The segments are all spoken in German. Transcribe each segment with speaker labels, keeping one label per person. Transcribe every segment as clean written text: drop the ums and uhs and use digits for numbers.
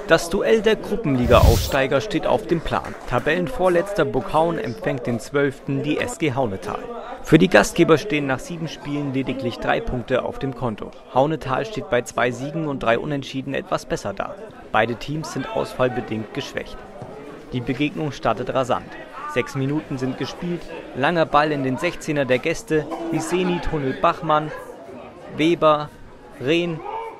Speaker 1: Das Duell der Gruppenliga-Aufsteiger steht auf dem Plan. Tabellenvorletzter Burghauen empfängt den 12., die SG Haunetal. Für die Gastgeber stehen nach 7 Spielen lediglich 3 Punkte auf dem Konto. Haunetal steht bei 2 Siegen und 3 Unentschieden etwas besser da. Beide Teams sind ausfallbedingt geschwächt. Die Begegnung startet rasant. 6 Minuten sind gespielt, langer Ball in den 16er der Gäste, Hiseni tunnelt Bachmann, Weber, Rehn.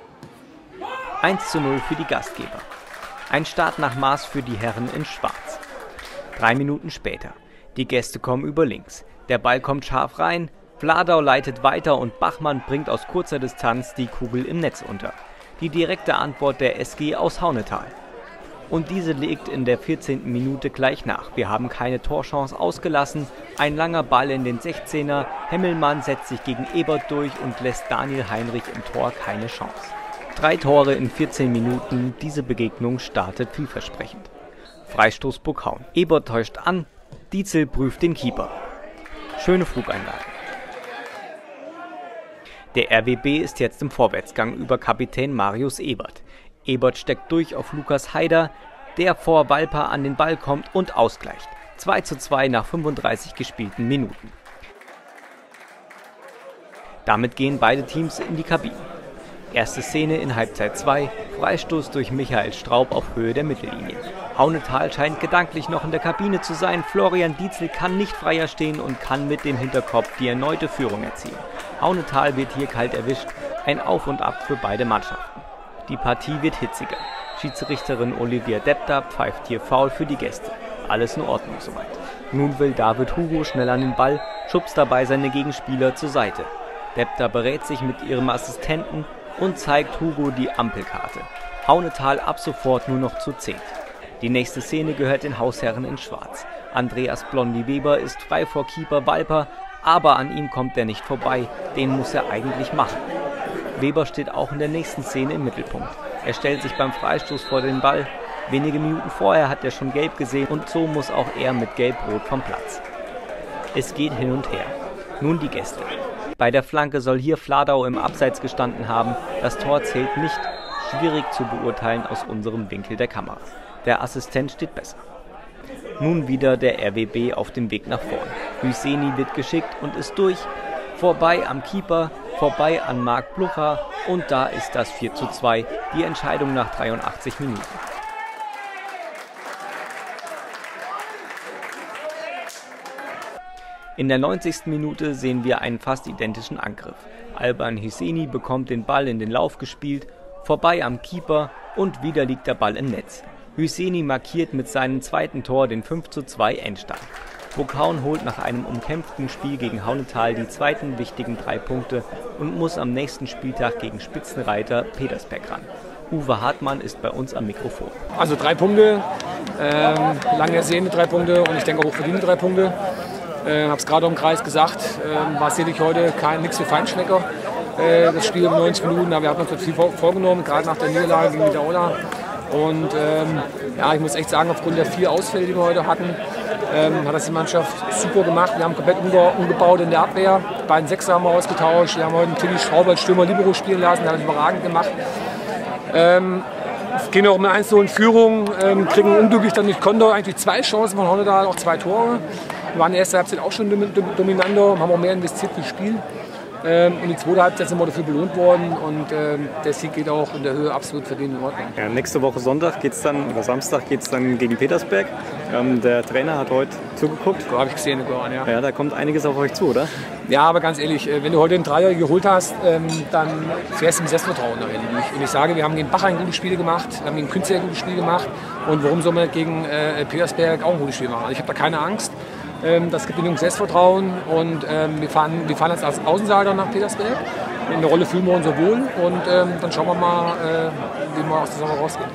Speaker 1: 1:0 für die Gastgeber. Ein Start nach Maß für die Herren in Schwarz. 3 Minuten später. Die Gäste kommen über links. Der Ball kommt scharf rein, Vladau leitet weiter und Bachmann bringt aus kurzer Distanz die Kugel im Netz unter. Die direkte Antwort der SG aus Haunetal. Und diese legt in der 14. Minute gleich nach. Wir haben keine Torchance ausgelassen. Ein langer Ball in den 16er. Hemmelmann setzt sich gegen Ebert durch und lässt Daniel Heinrich im Tor keine Chance. 3 Tore in 14 Minuten. Diese Begegnung startet vielversprechend. Freistoß Burghauen. Ebert täuscht an. Dietzel prüft den Keeper. Schöne Flugeinlage. Der RWB ist jetzt im Vorwärtsgang über Kapitän Marius Ebert. Ebert steckt durch auf Lukas Haider, der vor Walper an den Ball kommt und ausgleicht. 2:2 nach 35 gespielten Minuten. Damit gehen beide Teams in die Kabine. Erste Szene in Halbzeit 2, Freistoß durch Michael Straub auf Höhe der Mittellinie. Haunetal scheint gedanklich noch in der Kabine zu sein. Florian Dietzel kann nicht freier stehen und kann mit dem Hinterkopf die erneute Führung erzielen. Haunetal wird hier kalt erwischt, ein Auf und Ab für beide Mannschaften. Die Partie wird hitziger. Schiedsrichterin Olivia Depda pfeift hier Foul für die Gäste. Alles in Ordnung soweit. Nun will David Hugo schnell an den Ball, schubst dabei seine Gegenspieler zur Seite. Depda berät sich mit ihrem Assistenten und zeigt Hugo die Ampelkarte. Haunetal ab sofort nur noch zu 10. Die nächste Szene gehört den Hausherren in Schwarz. Andreas Blondi-Weber ist frei vor Keeper Walper, aber an ihm kommt er nicht vorbei, den muss er eigentlich machen. Weber steht auch in der nächsten Szene im Mittelpunkt. Er stellt sich beim Freistoß vor den Ball. Wenige Minuten vorher hat er schon gelb gesehen und so muss auch er mit Gelb-Rot vom Platz. Es geht hin und her. Nun die Gäste. Bei der Flanke soll hier Vladau im Abseits gestanden haben. Das Tor zählt nicht. Schwierig zu beurteilen aus unserem Winkel der Kamera. Der Assistent steht besser. Nun wieder der RWB auf dem Weg nach vorn. Hiseni wird geschickt und ist durch. Vorbei am Keeper, vorbei an Marc Blucher und da ist das 4:2, die Entscheidung nach 83 Minuten. In der 90. Minute sehen wir einen fast identischen Angriff. Alban Hiseni bekommt den Ball in den Lauf gespielt, vorbei am Keeper und wieder liegt der Ball im Netz. Hiseni markiert mit seinem zweiten Tor den 5:2 Endstand. Burghauen holt nach einem umkämpften Spiel gegen Haunetal die zweiten wichtigen 3 Punkte und muss am nächsten Spieltag gegen Spitzenreiter Petersberg ran. Uwe Hartmann ist bei uns am Mikrofon.
Speaker 2: Also 3 Punkte, lange ersehene 3 Punkte und ich denke auch verdiente 3 Punkte. Habe es gerade im Kreis gesagt, war sicherlich heute nichts für Feinschmecker. Das Spiel um 90 Minuten, aber wir hatten uns das viel vorgenommen, gerade nach der Niederlage gegen Vidaola. Und ja, ich muss echt sagen, aufgrund der 4 Ausfälle, die wir heute hatten, hat das die Mannschaft super gemacht. Wir haben komplett umgebaut in der Abwehr. Die beiden Sechser haben wir ausgetauscht. Wir haben heute einen Tilly Schrauber als Stürmer Libero spielen lassen. Der hat das überragend gemacht. Gehen auch mit 1:0 in Führung. Kriegen unglücklich dann durch Konter eigentlich 2 Chancen von Haunetal, auch 2 Tore. Wir waren in der ersten Halbzeit auch schon dominanter, haben auch mehr investiert ins Spiel. Und die zweite Halbzeit sind wir dafür belohnt worden und der Sieg geht auch in der Höhe absolut verdient in Ordnung.
Speaker 3: Ja, nächste Woche Sonntag geht's dann, oder Samstag geht es dann gegen Petersberg. Der Trainer hat heute zugeguckt.
Speaker 2: Ja, habe ich gesehen, ja.
Speaker 3: Ja, da kommt einiges auf euch zu, oder?
Speaker 2: Ja, aber ganz ehrlich, wenn du heute den Dreier geholt hast, dann fährst du mit Selbstvertrauen dahin. Und ich sage, wir haben gegen Bachheim gute Spiele gemacht, wir haben gegen Künstler gute Spiele gemacht und warum soll man gegen Petersberg auch ein gutes Spiel machen? Also ich habe da keine Angst. Das gibt genug Selbstvertrauen und wir fahren jetzt als Außenseiter nach Petersberg. In der Rolle fühlen wir uns so wohl und dann schauen wir mal, wie wir aus der Saison rausgehen.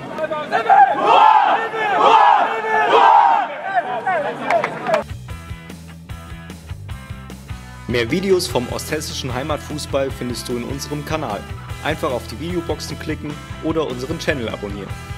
Speaker 1: Mehr Videos vom osthessischen Heimatfußball findest du in unserem Kanal. Einfach auf die Videoboxen klicken oder unseren Channel abonnieren.